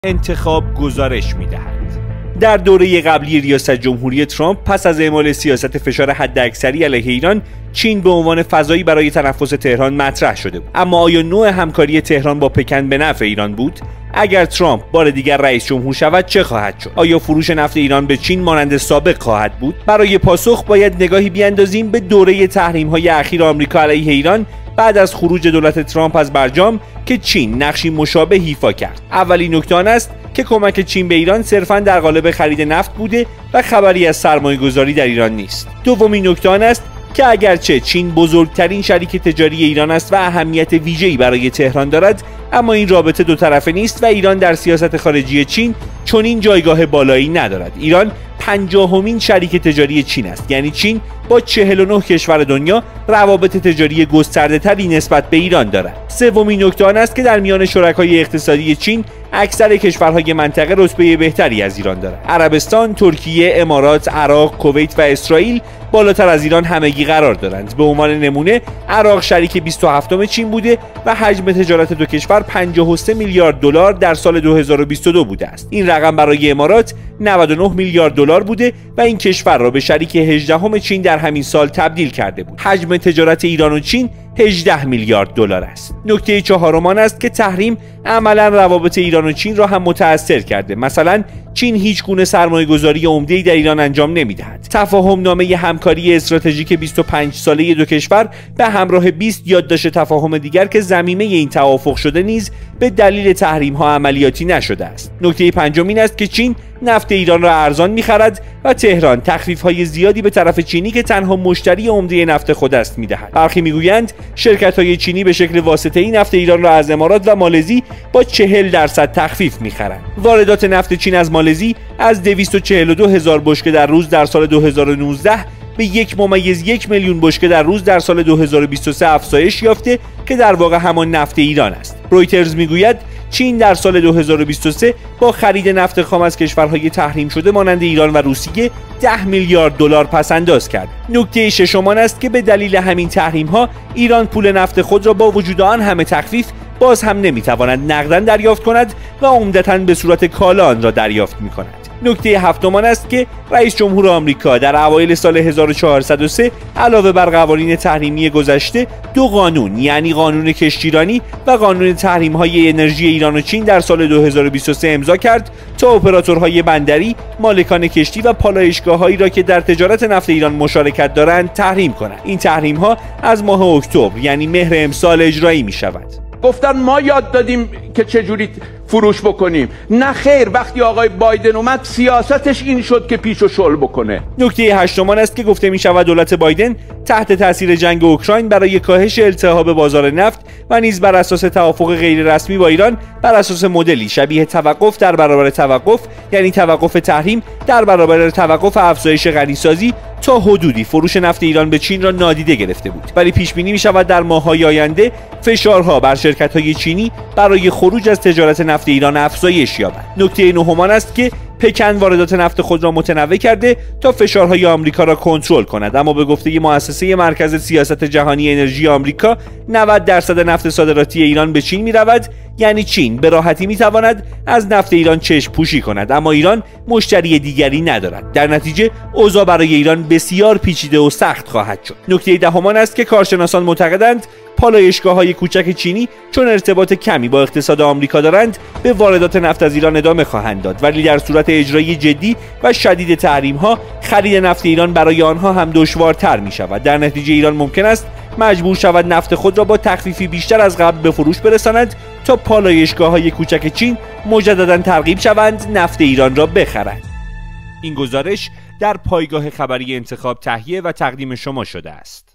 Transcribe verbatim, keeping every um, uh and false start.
انتخاب گزارش می‌دهد. در دوره قبلی ریاست جمهوری ترامپ پس از اعمال سیاست فشار حداکثری علیه ایران، چین به عنوان فضایی برای تنفس تهران مطرح شده بود. اما آیا نوع همکاری تهران با پکن به نفع ایران بود؟ اگر ترامپ بار دیگر رئیس جمهور شود چه خواهد شد؟ آیا فروش نفت ایران به چین مانند سابق خواهد بود؟ برای پاسخ باید نگاهی بیاندازیم به دوره تحریم‌های اخیر آمریکا علیه ایران بعد از خروج دولت ترامپ از برجام که چین نقشی مشابه ایفا کرد. اولین نکته آن است که کمک چین به ایران صرفاً در قالب خرید نفت بوده و خبری از سرمایه‌گذاری در ایران نیست. دومین نکته آن است که اگرچه چین بزرگترین شریک تجاری ایران است و اهمیت ویژه‌ای برای تهران دارد، اما این رابطه دو طرفه نیست و ایران در سیاست خارجی چین چنین جایگاه بالایی ندارد. ایران پنجاهمین شریک تجاری چین است، یعنی چین با چهل و نه کشور دنیا روابط تجاری گسترده‌تری نسبت به ایران دارد. سومین نکته آن است که در میان شرکای اقتصادی چین اکثر کشورهای منطقه رتبه بهتری از ایران دارند. عربستان، ترکیه، امارات، عراق، کویت و اسرائیل بالاتر از ایران همگی قرار دارند. به عنوان نمونه عراق شریک بیست و هفتم چین بوده و حجم تجارت دو کشور پنجاه و سه میلیارد دلار در سال دو هزار و بیست و دو بوده است. این رقم برای امارات نود و نه میلیارد دلار بوده و این کشور را به شریک هجدهم چین در همین سال تبدیل کرده بود. حجم تجارت ایران و چین هجده میلیارد دلار است. نکته چهارم آن است که تحریم عملا روابط ایران و چین را هم متأثر کرده. مثلا چین هیچ گونه سرمایه‌گذاری عمده‌ای در ایران انجام نمی‌دهد. تفاهم نامه همکاری استراتژیک بیست و پنج ساله دو کشور به همراه بیست یادداشت تفاهم دیگر که ضمیمه این توافق شده نیز به دلیل تحریم‌ها عملیاتی نشده است. نکته پنجم این است که چین نفت ایران را ارزان می‌خرد و تهران تخفیف‌های زیادی به طرف چینی که تنها مشتری عمده نفت خود است می‌دهد. برخی می‌گویند شرکت‌های چینی به شکل واسطه‌ای نفت ایران را از امارات و مالزی با چهل درصد تخفیف می‌خرند. واردات نفت چین از مالزی از دویست و چهل و دو هزار بشکه در روز در سال دو هزار و نوزده به یک ممیز یک میلیون بشکه در روز در سال دو هزار و بیست و سه افزایش یافته که در واقع همان نفت ایران است. رویترز میگوید چین در سال دو هزار و بیست و سه با خرید نفت خام از کشورهای تحریم شده مانند ایران و روسیه ده میلیارد دلار پس انداز کرد. نکته ششم آن است که به دلیل همین تحریم‌ها ایران پول نفت خود را با وجود آن همه تخفیف باز هم نمیتواند نقداً دریافت کند و عمدتاً به صورت کالا آن را دریافت می‌کند. نکته هفتم آن است که رئیس جمهور آمریکا در اوایل سال هزار و چهارصد و سه علاوه بر قوانین تحریمی گذشته دو قانون، یعنی قانون کشتیرانی و قانون تحریم‌های انرژی ایران و چین در سال دو هزار و بیست و سه امضا کرد تا اپراتورهای بندری، مالکان کشتی و پالایشگاه‌هایی را که در تجارت نفت ایران مشارکت دارند تحریم کنند. این تحریم‌ها از ماه اکتبر یعنی مهر امسال اجرایی می‌شود. گفتن ما یاد دادیم که چجوری فروش بکنیم. نه خیر، وقتی آقای بایدن اومد سیاستش این شد که پیش و شل بکنه. نکته هشتم است که گفته می شود دولت بایدن تحت تاثیر جنگ اوکراین برای کاهش التهاب بازار نفت و نیز بر اساس توافق غیر رسمی با ایران بر اساس مدلی شبیه توقف در برابر توقف، یعنی توقف تحریم در برابر توقف افزایش غنیسازی، تا حدودی فروش نفت ایران به چین را نادیده گرفته بود. ولی پیش بینی می شود در ماه‌های آینده فشارها بر شرکت‌های چینی برای خروج از تجارت نفت ایران افزایش یابد. نکته نهم است که پکن واردات نفت خود را متنوع کرده تا فشارهای آمریکا را کنترل کند، اما به گفته مؤسسه مرکز سیاست جهانی انرژی آمریکا نود درصد نفت صادراتی ایران به چین می رود، یعنی چین به راحتی می تواند از نفت ایران چشم پوشی کند، اما ایران مشتری دیگری ندارد. در نتیجه اوضاع برای ایران بسیار پیچیده و سخت خواهد شد. نکته دهم است که کارشناسان معتقدند پالایشگاه‌های کوچک چینی چون ارتباط کمی با اقتصاد آمریکا دارند به واردات نفت از ایران ادامه خواهند داد، ولی در صورت اجرای جدی و شدید تحریم‌ها خرید نفت ایران برای آنها هم دشوارتر می‌شود. در نتیجه ایران ممکن است مجبور شود نفت خود را با تخفیفی بیشتر از قبل به فروش برساند تا پالایشگاه‌های کوچک چین مجدداً ترغیب شوند نفت ایران را بخرند. این گزارش در پایگاه خبری انتخاب تهیه و تقدیم شما شده است.